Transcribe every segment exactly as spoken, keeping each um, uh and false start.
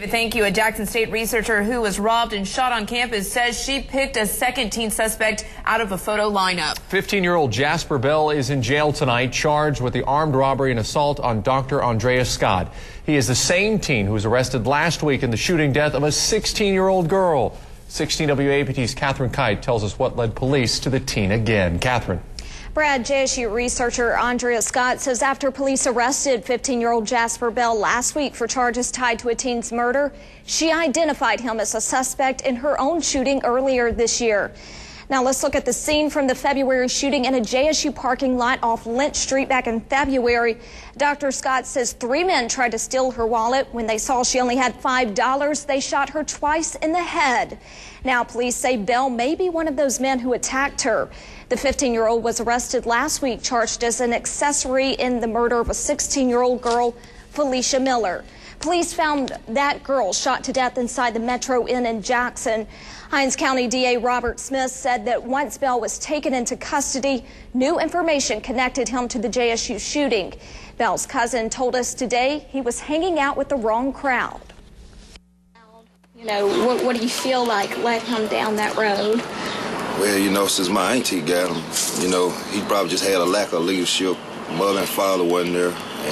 Thank you. A Jackson State researcher who was robbed and shot on campus says she picked a second teen suspect out of a photo lineup. fifteen-year-old Jasper Bell is in jail tonight, charged with the armed robbery and assault on Doctor Andrea Scott. He is the same teen who was arrested last week in the shooting death of a sixteen-year-old girl. sixteen W A P T's Catherine Kite tells us what led police to the teen again. Catherine. Brad, J S U researcher Andrea Scott says after police arrested fifteen-year-old Jasper Bell last week for charges tied to a teen's murder, she identified him as a suspect in her own shooting earlier this year. Now let's look at the scene from the February shooting in a J S U parking lot off Lynch Street back in February. Doctor Scott says three men tried to steal her wallet. When they saw she only had five dollars, they shot her twice in the head. Now police say Bell may be one of those men who attacked her. The fifteen-year-old was arrested last week, charged as an accessory in the murder of a sixteen-year-old girl, Felicia Miller. Police found that girl shot to death inside the Metro Inn in Jackson. Hinds County D A Robert Smith said that once Bell was taken into custody, new information connected him to the J S U shooting. Bell's cousin told us today he was hanging out with the wrong crowd. You know, what, what do you feel like led him down that road? Well, you know, since my auntie got him, you know, he probably just had a lack of leadership. Mother and father wasn't there,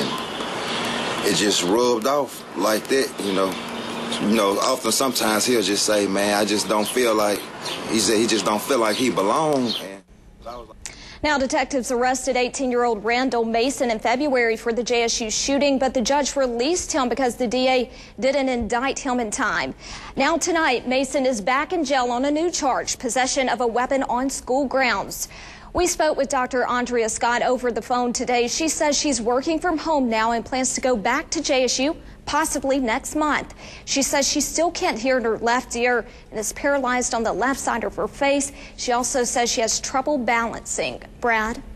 and it just rubbed off like that, you know. You know, often sometimes he'll just say, man, I just don't feel like, he said he just don't feel like he belongs. Now, detectives arrested eighteen-year-old Randall Mason in February for the J S U shooting, but the judge released him because the D A didn't indict him in time. Now tonight, Mason is back in jail on a new charge, possession of a weapon on school grounds. We spoke with Doctor Andrea Scott over the phone today. She says she's working from home now and plans to go back to J S U possibly next month. She says she still can't hear in her left ear and is paralyzed on the left side of her face. She also says she has trouble balancing. Brad?